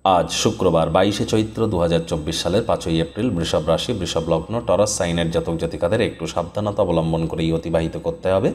আজ শুক্রবার 22শে চৈত্র 2024 সালের 5ই এপ্রিল। বৃষভ রাশি, বৃষভ লগ্ন, টরাস সাইনের জাতক জাতিকাদের একটু সাবধানতা অবলম্বন করেই অতিবাহিত করতে হবে।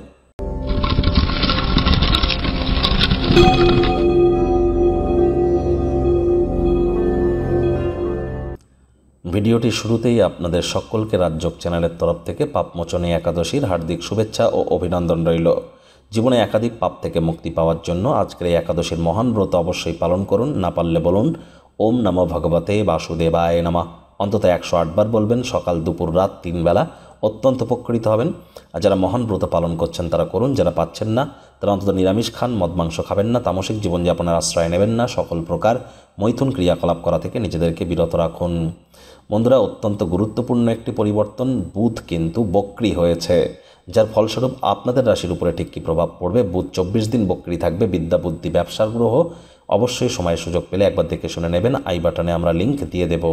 ভিডিওটি শুরুতেই আপনাদের সকলকে রাজযোগ চ্যানেলের তরফ থেকে পাপমোচনী একাদশীর হার্দিক শুভেচ্ছা ও অভিনন্দন রইল। জীবনে একাধিক পাপ থেকে মুক্তি পাওয়ার জন্য আজকের এই একাদশীর মহান ব্রত অবশ্যই পালন করুন। না পারলে বলুন ওম নমো ভগবতে বাসুদেবায় নমঃ। অন্তত 108 বার বলবেন, সকাল দুপুর রাত 3 বেলা। অত্যন্ত উপকৃত হবেন। আর যারা মহান ব্রত পালন করছেন তারা করুন, যারা পাচ্ছেন না তারা অন্তত নিরামিষ খান, মদ মাংস খাবেন না, তামসিক জীবনযাপনের আশ্রয় নেবেন না, সকল প্রকার মৈথুন ক্রিয়াকলাপ করা থেকে নিজেদেরকে বিরত রাখুন। বন্ধুরা, অত্যন্ত গুরুত্বপূর্ণ একটি পরিবর্তন, বুধ কিন্তু বক্রী হয়েছে, যার ফলস্বরূপ আপনাদের রাশির উপরে ঠিক কী প্রভাব পড়বে। বুধ 24 দিন বক্রী থাকবে। বিদ্যা, বুদ্ধি, ব্যবসার গ্রহ। অবশ্যই সময় সুযোগ পেলে একবার দেখে শুনে নেবেন। আই বাটনে আমরা লিঙ্ক দিয়ে দেব।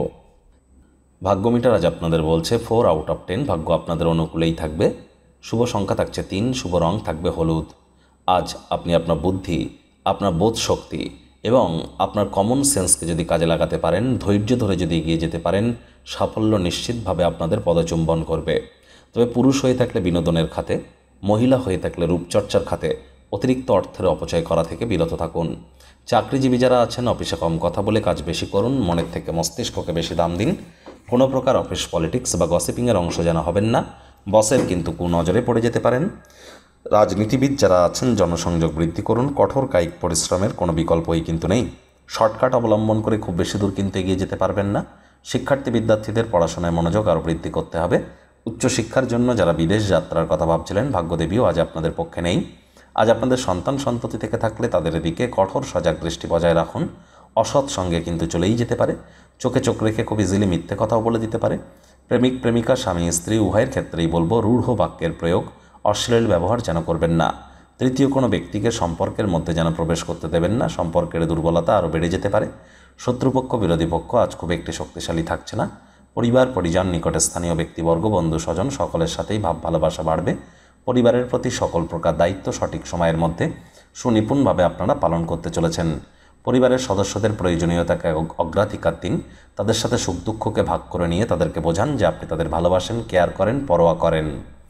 ভাগ্যমিটার আজ আপনাদের বলছে 4 আউট অফ 10। ভাগ্য আপনাদের অনুকূলেই থাকবে। শুভ সংখ্যা থাকছে 3, শুভ রং থাকবে হলুদ। আজ আপনি আপনার বুদ্ধি, আপনার বোধ শক্তি এবং আপনার কমন সেন্সকে যদি কাজে লাগাতে পারেন, ধৈর্য ধরে যদি এগিয়ে যেতে পারেন, সাফল্য নিশ্চিতভাবে আপনাদের পদচুম্বন করবে। তবে পুরুষ হয়ে থাকলে বিনোদনের খাতে, মহিলা হয়ে থাকলে রূপচর্চার খাতে অতিরিক্ত অর্থের অপচয় করা থেকে বিরত থাকুন। চাকরিজীবী যারা আছেন, অফিসে কম কথা বলে কাজ বেশি করুন, মনের থেকে মস্তিষ্ককে বেশি দাম দিন। কোনো প্রকার অফিস পলিটিক্স বা গসিপিংয়ের অংশ যেন হবেন না। বসের কিন্তু কুনজরে পড়ে যেতে পারেন। রাজনীতিবিদ যারা আছেন, জনসংযোগ বৃদ্ধি করুন। কঠোর কায়িক পরিশ্রমের কোনো বিকল্পই কিন্তু নেই। শর্টকাট অবলম্বন করে খুব বেশি দূর কিন্তু এগিয়ে যেতে পারবেন না। শিক্ষার্থী বিদ্যার্থীদের পড়াশোনায় মনোযোগ আরও বৃদ্ধি করতে হবে। উচ্চশিক্ষার জন্য যারা বিদেশ যাত্রার কথা ভাবছিলেন, ভাগ্যদেবীও আজ আপনাদের পক্ষে নেই। আজ আপনাদের সন্তান সন্ততি থেকে থাকলে তাদের দিকে কঠোর সজাগ দৃষ্টি বজায় রাখুন। অসৎ সঙ্গে কিন্তু চলেই যেতে পারে। চোখে চোখ রেখে খুব ইজিলি মিথ্যে কথাও বলে দিতে পারে। প্রেমিক প্রেমিকা, স্বামী স্ত্রী উভয়ের ক্ষেত্রেই বলবো, রূঢ় বাক্যের প্রয়োগ, অশ্লীল ব্যবহার যেন করবেন না। তৃতীয় কোনো ব্যক্তিকে সম্পর্কের মধ্যে যেন প্রবেশ করতে দেবেন না। সম্পর্কের দুর্বলতা আরও বেড়ে যেতে পারে। শত্রুপক্ষ, বিরোধী পক্ষ আজ খুব একটি শক্তিশালী থাকছে না। পরিবার, পরিজন, নিকটে স্থানীয় ব্যক্তিবর্গ, বন্ধু স্বজন সকলের সাথেই ভাব ভালোবাসা বাড়বে। পরিবারের প্রতি সকল প্রকার দায়িত্ব সঠিক সময়ের মধ্যে সুনিপুণভাবে আপনারা পালন করতে চলেছেন। পরিবারের সদস্যদের প্রয়োজনীয়তাকে অগ্রাধিকার দিন। তাদের সাথে সুখ দুঃখকে ভাগ করে নিয়ে তাদেরকে বোঝান যে আপনি তাদের ভালোবাসেন, কেয়ার করেন, পরোয়া করেন।